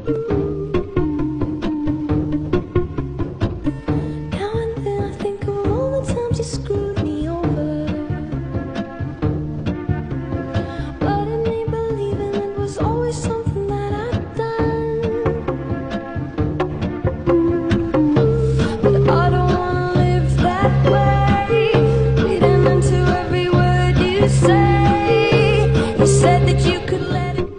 Now and then I think of all the times you screwed me over, but it made believing it was always something that I'd done. But I don't wanna live that way, reading into every word you say. You said that you could let it.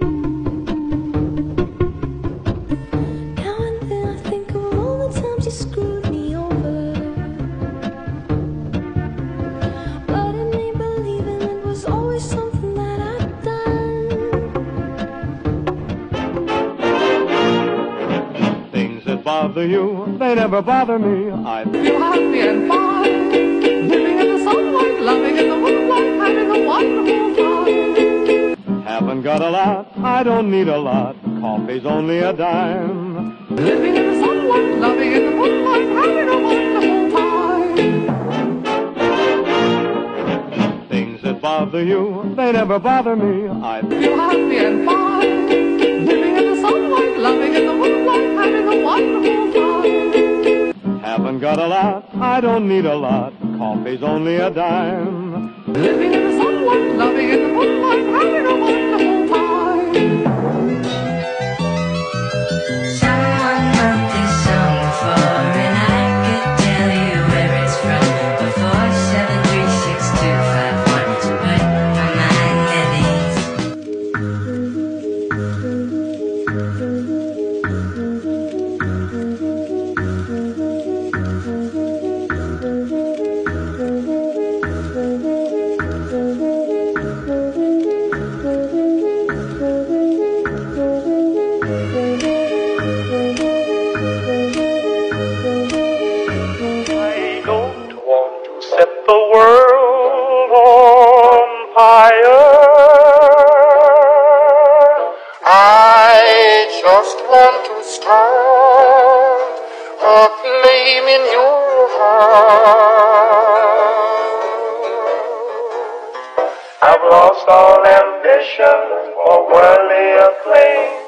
Now and then I think of all the times you screwed me over, but it made believing it was always something that I'd done. Things that bother you, they never bother me. I Feel happy and fine, living in the sunlight, loving in the moonlight, having a wonderful time. haven't got a lot, I don't need a lot. Coffee's only a dime. Living in the sunlight, loving in the moonlight, having a wonderful time. Things that bother you, they never bother me. I Feel happy and fine, living in the sunlight, loving in the moonlight, having a wonderful time. haven't got a lot, I don't need a lot. Coffee's only a dime. Living in the sunlight, loving in the moonlight, having a wonderful time. Someone wrote this song before, and I could tell you where it's from. Before 73625 to put my mind at ease. I don't want to set the world on fire. I just want to start a flame in your heart. I've lost all ambition for worldly acclaim.